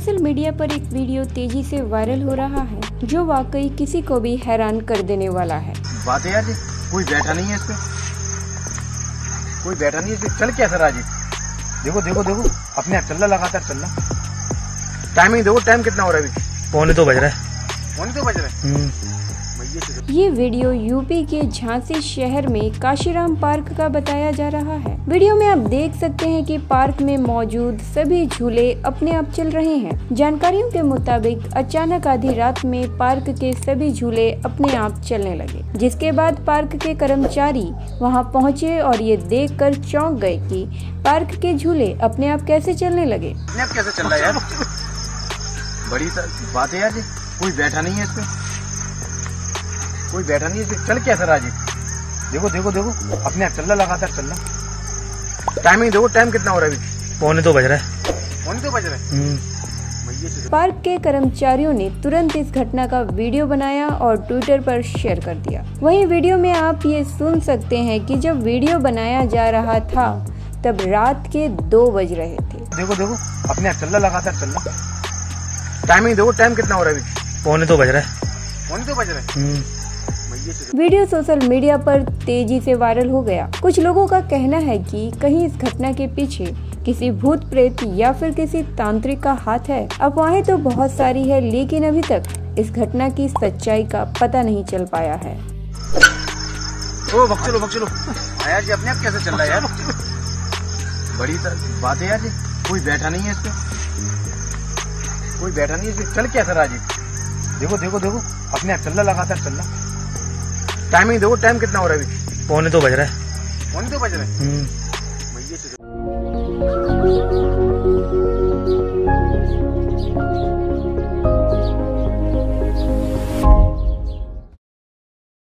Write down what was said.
Social media पर एक video तेजी से वायरल हो रहा है जो वाकई किसी को भी हैरान कर देने वाला है। बात है यार जी, कोई बैठा नहीं है इस पे, कोई बैठा नहीं है इस पे। चल क्या सर आज देखो देखो देखो अपने आप चल रहा, लगातार चल रहा। टाइमिंग देखो, टाइम कितना हो रहा है अभी? 2:45 बज रहा है। 2:45 बज रहा है। ये वीडियो यूपी के झांसी शहर में काशीराम पार्क का बताया जा रहा है। वीडियो में आप देख सकते हैं कि पार्क में मौजूद सभी झूले अपने आप चल रहे हैं। जानकारियों के मुताबिक अचानक आधी रात में पार्क के सभी झूले अपने आप चलने लगे, जिसके बाद पार्क के कर्मचारी वहां पहुंचे और ये देखकर चौंक गए कि पार्क के झूले अपने आप कैसे चलने लगे। अपने आप कैसे चल रहा है यार? बड़ी बात है यार जी, कोई बैठा नहीं है इस पे, कोई बैठा नहीं है। चल क्या सर आज देखो देखो देखो अपने आप चल रहा, लगातार चल रहा। टाइमिंग देखो, टाइम कितना हो रहा है अभी? 2:45 बज रहा है। 2:45 बज रहा है। पार्क के कर्मचारियों ने तुरंत इस घटना का वीडियो बनाया और ट्विटर पर शेयर कर दिया। वहीं वीडियो में आप ये सुन सकते हैं कि जब वीडियो बनाया जा रहा था तब रात के 2 बज रहे थे। देखो देखो अपने आप चल रहा, लगातार चल रहा। टाइमिंग देखो, टाइम कितना हो रहा है अभी? 2:45 बज रहा है। 2:45 बज रहा है। वीडियो सोशल मीडिया पर तेजी से वायरल हो गया। कुछ लोगों का कहना है कि कहीं इस घटना के पीछे किसी भूत प्रेत या फिर किसी तांत्रिक का हाथ है। अफवाहें तो बहुत सारी है, लेकिन अभी तक इस घटना की सच्चाई का पता नहीं चल पाया है। ओ बक्चलो यार जी, अपने आप कैसे चल रहा है यार? बड़ी बात है यार जी, कोई बैठा नहीं है इस पे, कोई बैठा नहीं है इस पे। चल क्या सर आज देखो देखो देखो अपने आप चल रहा, लगातार चल रहा। टाइमिंग देखो, टाइम कितना हो रहा है अभी? 2:45 बज रहा है। 2:45 बज रहा है।